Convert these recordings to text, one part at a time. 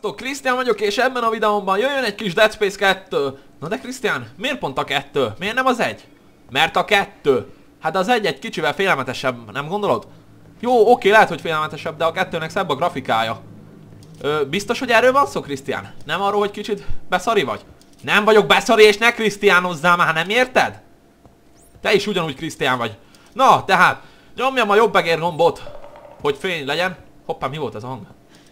Sziasztok, Krisztián vagyok, és ebben a videómban jöjjön egy kis Dead Space 2. Na de Krisztián, miért pont a 2? Miért nem az 1? Mert a 2. Hát az 1 egy kicsivel félelmetesebb, nem gondolod? Jó, oké, lehet, hogy félelmetesebb, de a 2-nek szebb a grafikája. Biztos, hogy erről van szó, Krisztián? Nem arról, hogy kicsit beszari vagy? Nem vagyok beszari, és ne Krisztiánozzál már, nem érted? Te is ugyanúgy Krisztián vagy. Na, tehát, nyomjam a jobb egér gombot, hogy fény legyen. Hoppá, mi volt ez a hang?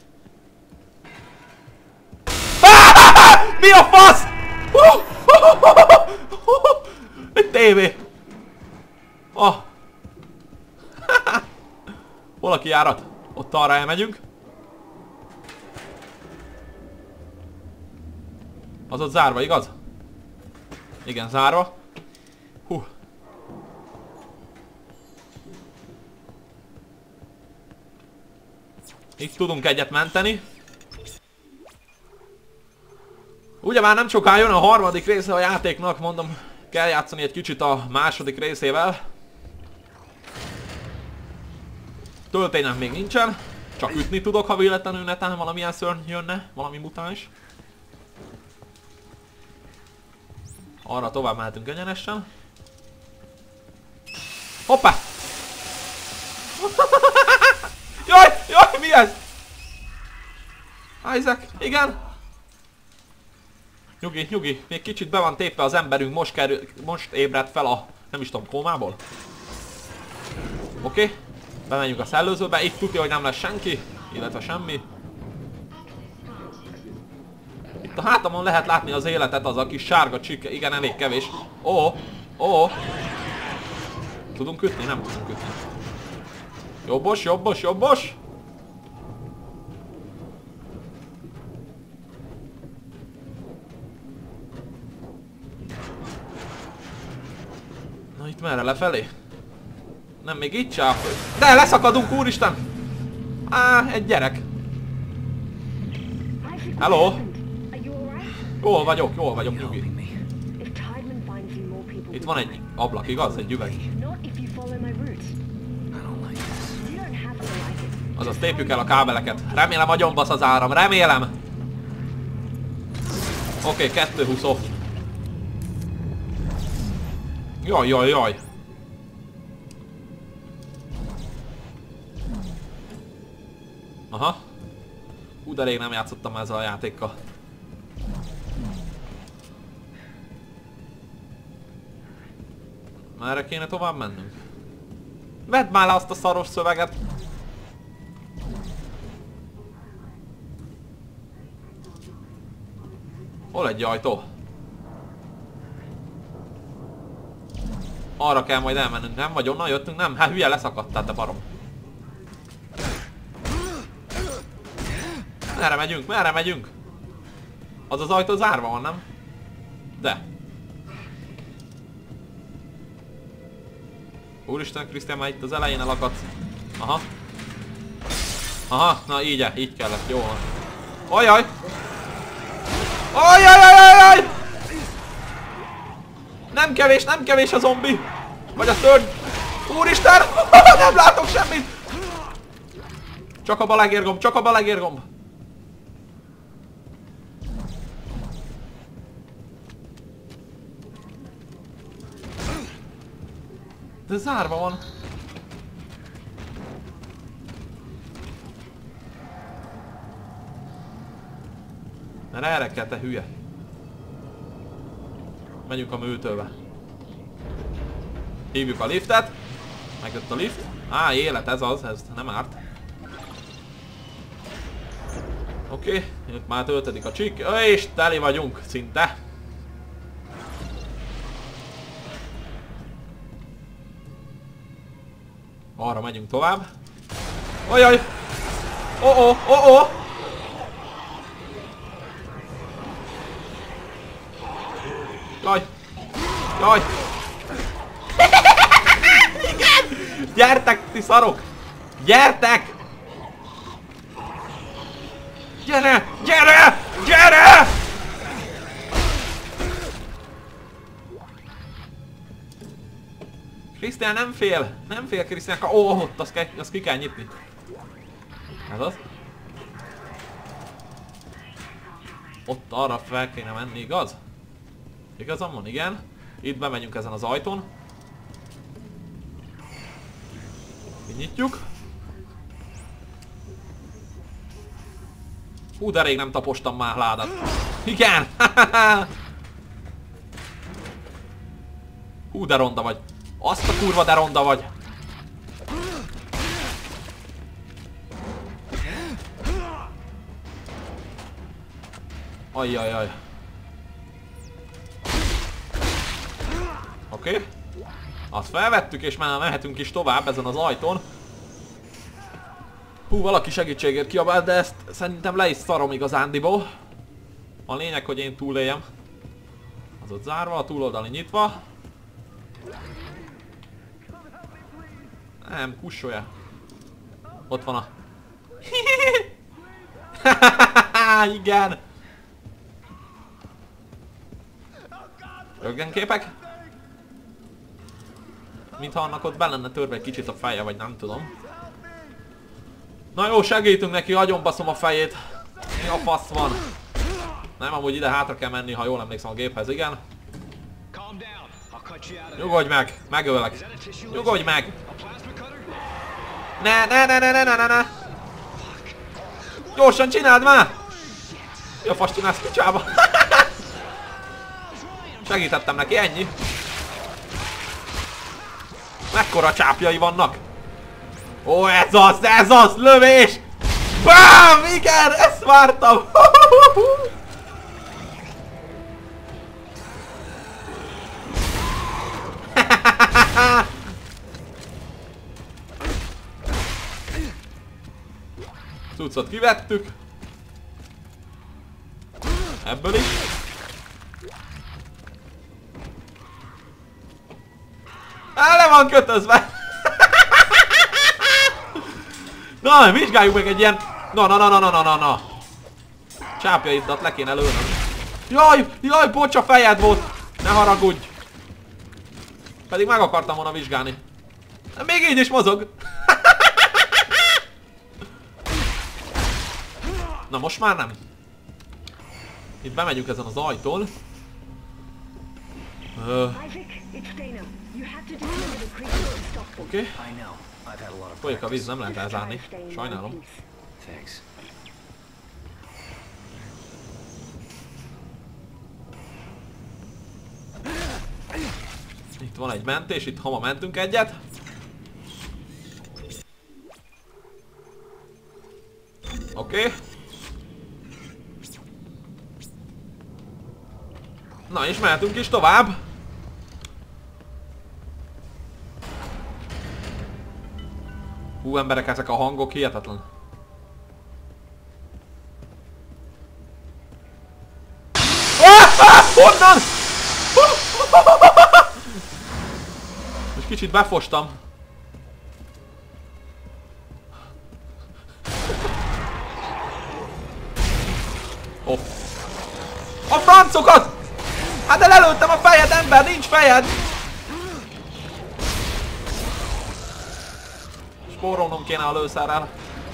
Mi a fasz? Egy tévé. Hol a kijárat? Ott arra elmegyünk. Az ott zárva, igaz? Igen, zárva. Itt tudunk egyet menteni. Ugye már nem soká jön a harmadik része a játéknak, mondom, kell játszani egy kicsit a második részével. Töltényem még nincsen, csak ütni tudok, ha véletlenül netán valamilyen szörny jönne, valami mutáns. Arra tovább mehetünk egyenesen. Hoppá! Jaj, mi ez? Isaac, igen? Nyugi, még kicsit be van tépve az emberünk, most ébredt fel a, nem is tudom, kómából. Oké, bemegyünk a szellőzőbe, itt tudja, hogy nem lesz senki, illetve semmi. Itt a hátamon lehet látni az életet, az a kis sárga csík, igen, elég kevés. Tudunk ütni? Nem tudunk ütni. Jobbos! Na itt merre, lefelé? Nem, még itt sem. De leszakadunk, úristen! Egy gyerek. Hello? Jól vagyok, nyugi. Itt van egy ablak, igaz? Egy üveg. Azaz tépjük el a kábeleket. Remélem agyon basz az áram, remélem! Oké, 220 off. Jaj. Aha. Hú, de rég nem játszottam ezzel a játékkal. Merre kéne tovább mennünk? Vedd már le azt a szaros szöveget! Hol egy ajtó? Arra kell majd elmennünk, nem? Vagy onnan jöttünk? Nem? Hát hülye, leszakadtál, te barom. Merre megyünk? Az az ajtó zárva van, nem? De. Úristen, Krisztián már itt az elején elakadsz. Aha, na így kellett, jó van. Ajaj! Nem kevés a zombi! Vagy a szörny! Úristen! Nem látok semmit! Csak a bal egérgomb! De zárva van. Mert erre kell, te hülye. Megyünk a műtőbe. Hívjuk a liftet. Megjött a lift. Élet, ez nem árt. Oké, itt már töltedik a csík. És teli vagyunk, szinte. Arra megyünk tovább. Ajaj! Jaj! Igen! Gyertek, ti szarok! Gyertek! Gyere! Krisztián nem fél! Nem fél Krisztián! Ott azt ki kell nyitni. Ez az? Ott arra fel kéne menni, igaz? Igazam van, igen. Itt bemegyünk ezen az ajtón. Kinyitjuk. Hú, de rég nem tapostam már ládat. Igen! Hú, de ronda vagy. Azt a kurva, de ronda vagy. Ajjajjaj. Oké. Azt felvettük, és már mehetünk is tovább ezen az ajtón. Hú, valaki segítségért kiabált, de ezt szerintem le is szarom igazándiból. A lényeg, hogy én túléljem. Az ott zárva, a túloldali nyitva. Nem, kussolja. Ott van a... Igen! Röntgenképek? Mintha annak ott be lenne törve egy kicsit a feje, vagy nem tudom. Na jó, segítünk neki, agyonbaszom a fejét. Mi a fasz van? Nem, amúgy ide hátra kell menni, ha jól emlékszem a géphez, igen. Nyugodj meg, megölek. Nyugodj meg! Ne! Gyorsan csináld már! Mi a fasz csinálsz kicsába? Segítettem neki, ennyi. Mekkora csápjai vannak? Ó, ez az, lövés! BAM! Igen, ezt vártam! Cuccot kivettük. Ebből is. Le van kötözve! Na, vizsgáljuk meg egy ilyen... Na. Csápjaidat le kéne lőnöm. Jaj, bocs, a fejed volt! Ne haragudj! Pedig meg akartam volna vizsgálni. De még így is mozog. Na most már nem. Itt bemegyünk ezen az ajtón. Oké. Folyik a víz, nem lehet elzárni. Sajnálom. Itt van egy mentés, itt hama mentünk egyet. Oké. Na és mehetünk is tovább. Hú, emberek, ezek a hangok hihetetlen. Honnan? Most kicsit befostam. Oh. A francokat! Hát lelőttem a fejed, ember, nincs fejed! Spórolnom kéne a lőszerrel.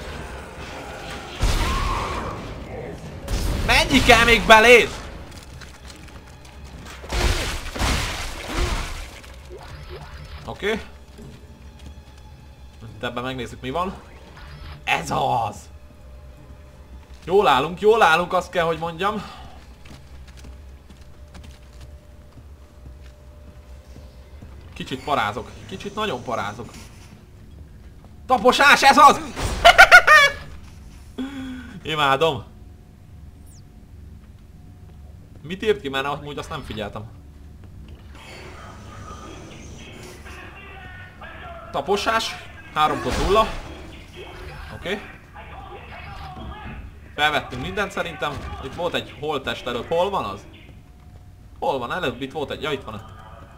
Mennyi kell még beléd? Oké. Ebben megnézzük, mi van. Ez az! Jól állunk, azt kell, hogy mondjam. Kicsit parázok, kicsit nagyon parázok. Taposás, ez az! Imádom. Mit írt ki, mert amúgy azt nem figyeltem. Taposás, 3.0. Oké. Felvettünk mindent szerintem. Itt volt egy holttest előbb. Hol van az? Hol van? Előbb itt volt egy... Ja, itt van.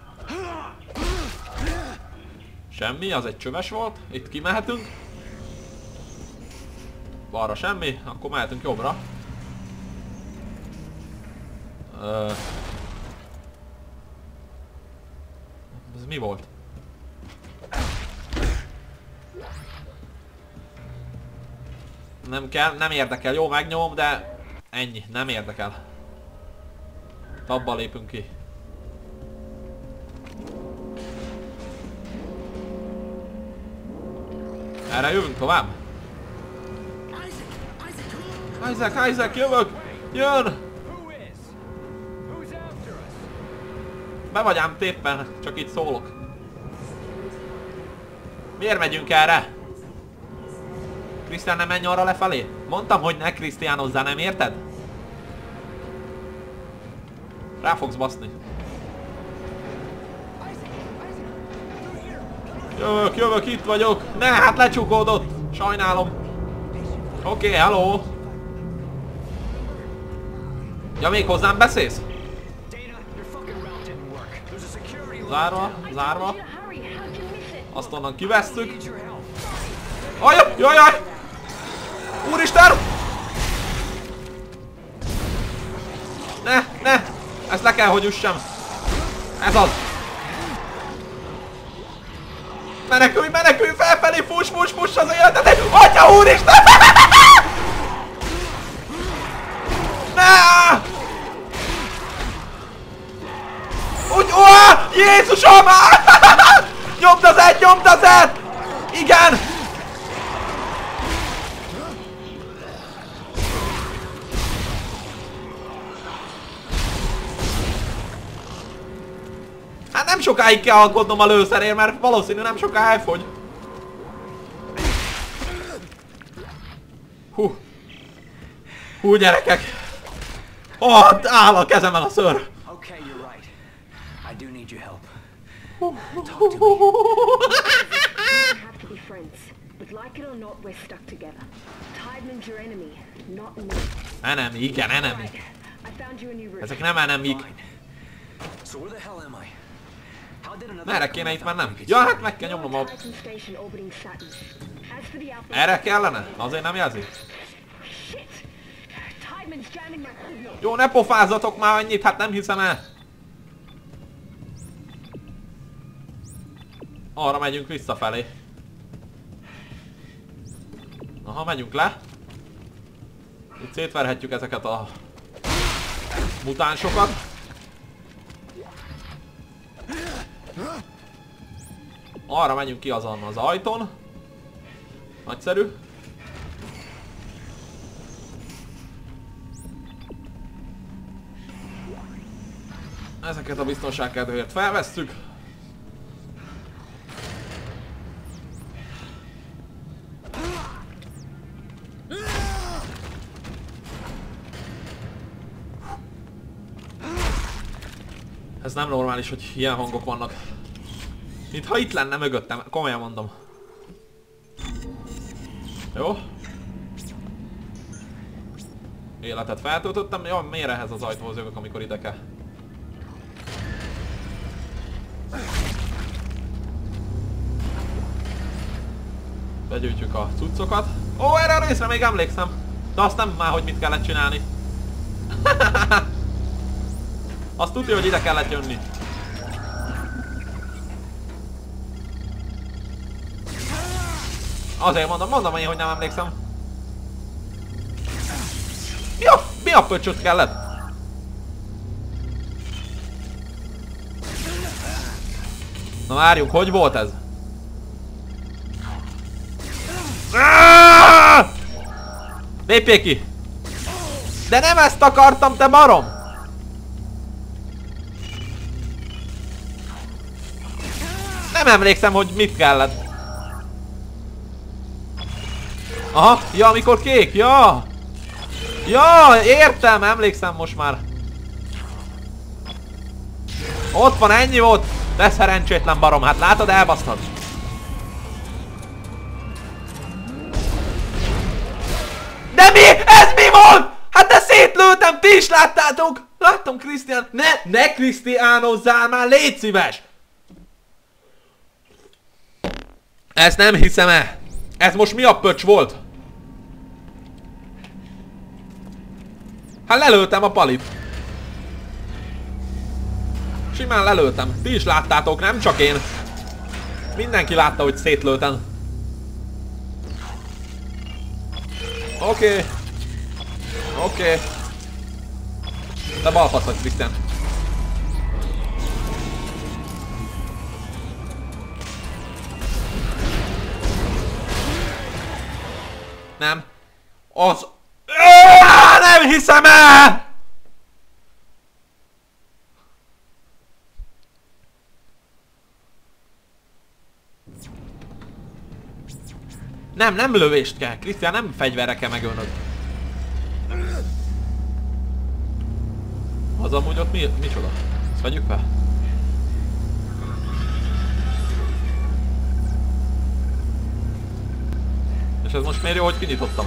Semmi, az egy csöves volt. Itt kimehetünk. Balra semmi, akkor mehetünk jobbra. Ez mi volt? Nem kell, nem érdekel, jó, megnyomom, de Ennyi, nem érdekel. Abba lépünk ki. Erre jövünk tovább? Isaac, jövök! Jön! Be vagy ám téppen, csak itt szólok. Miért megyünk erre? Krisztián, nem menj arra lefelé? Mondtam, hogy ne krisztiánozzál, nem érted? Rá fogsz baszni. Jövök, itt vagyok. Ne, hát lecsukódott. Sajnálom. Oké, hello. Ja, még hozzám beszélsz? Zárva. Azt onnan kivesztük. Jaj! Úristen! Ne! Ezt le kell, hogy üssem. Ez az. Menekülj, felfelé, fuss az életet! Atya úristen! Ne! Úgy, Jézusom! Nyomd az et! Igen! Hát nem sokáig kell alkotnom a lőszerért, mert valószínű nem soká elfogy. Hú, gyerekek! Áll a kezemen a szőr! Enemy, igen, enemy. Ezek nem enemik. Merre kéne itt mennem? Ja, hát meg kell nyomnom a... Erre kellene? Azért nem jelzi? Jó, ne pofázzatok már annyit, hát nem hiszem el. Arra megyünk visszafelé. Aha, megyünk le. Itt szétverhetjük ezeket a mutánsokat. Arra megyünk ki azon az ajtón. Nagyszerű. Ezeket a biztonság kedvéért felvesszük. Ez nem normális, hogy ilyen hangok vannak. Mintha itt lenne mögöttem, komolyan mondom. Jó. Életet feltöltöttem, jó, miért ehhez az ajtóhoz jövök, amikor ide kell? Begyűjtjük a cuccokat. Ó, erre a részre még emlékszem. De azt nem már, hogy mit kellett csinálni. Azt tudja, hogy ide kellett jönni. Azért mondom én, hogy nem emlékszem. Mi a pöcsöt kellett? Na várjunk, hogy volt ez? Lépjél ki! De nem ezt akartam, te barom! Nem emlékszem, hogy mit kellett. Aha, ja, amikor kék, ja! Ja, értem, emlékszem most már. Ott van, ennyi volt. De szerencsétlen barom, hát látod, elbasztad. De mi? Ez mi volt? Hát de szétlőttem, ti is láttátok? Láttam, Krisztián. Ne krisztiánozzál már, légy szíves! Ezt nem hiszem el. Ez most mi a pöcs volt? Hát lelőttem a palit. Simán lelőttem. Ti is láttátok, nem csak én. Mindenki látta, hogy szétlőttem. Oké. Te balfasz vagy, Krisztián. Nem. Az... Nem hiszem el! Nem lövést kell, Krisztián, nem fegyverre kell megölnöd. Az amúgy ott micsoda? Ezt vegyük fel? És ez most miért jó, hogy kinyitottam?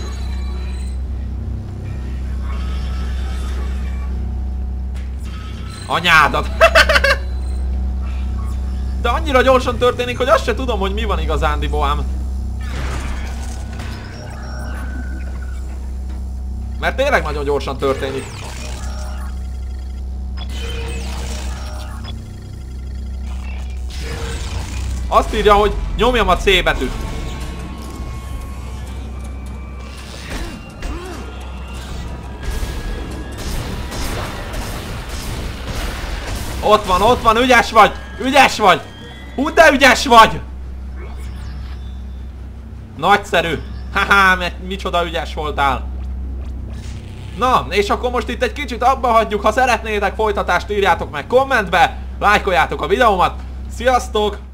Anyádat! De annyira gyorsan történik, hogy azt se tudom, hogy mi van igazándiból ám. Mert tényleg nagyon gyorsan történik. Azt írja, hogy nyomjam a C betűt. Ott van, ügyes vagy! Ügyes vagy! Hú, de ügyes vagy! Nagyszerű! Haha, micsoda ügyes voltál! Na, és akkor most itt egy kicsit abba hagyjuk, ha szeretnétek folytatást írjátok meg kommentbe, lájkoljátok a videómat. Sziasztok!